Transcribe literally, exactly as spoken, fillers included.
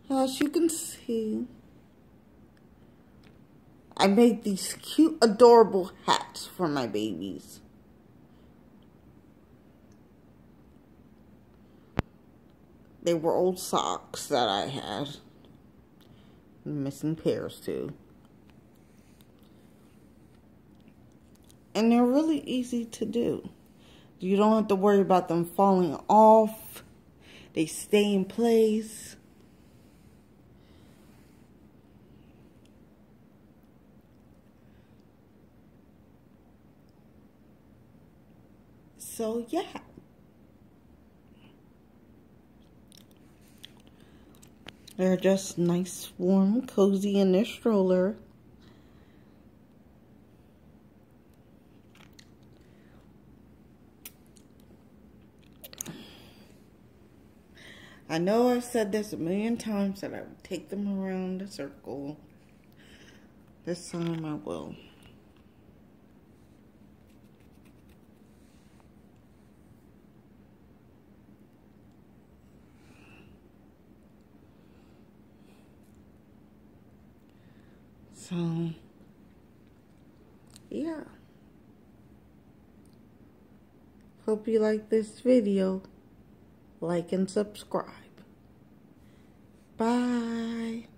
As you can see, I made these cute, adorable hats for my babies. They were old socks that I had. Missing pairs too. And they're really easy to do. You don't have to worry about them falling off. They stay in place. So yeah. They're just nice, warm, cozy in their stroller. I know I've said this a million times that I would take them around the circle. This time I will. So, yeah. Hope you like this video. Like and subscribe. Bye.